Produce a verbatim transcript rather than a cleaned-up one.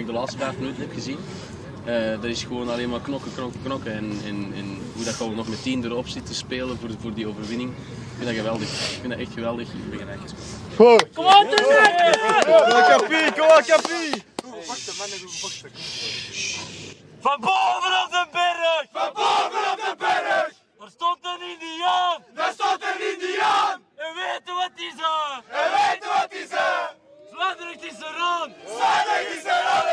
ik de laatste vijf minuten heb gezien. Uh, dat is gewoon alleen maar knokken, knokken, knokken. En, en, en hoe dat gewoon nog met tien erop zit te spelen voor, voor die overwinning. Ik vind dat geweldig. Ik vind dat echt geweldig. Ik ben gelijk gespeeld. Kom aan, Tuurlijk! Kom aan, Kappie, kom aan, Kappie! Van bovenop de berg! Van bovenop de berg! Er stond een Indiaan! Daar stond een Indiaan! En weet je wat die zei? En weet je wat die zei? Zwaardrecht is er aan! Zwaardrecht is er aan!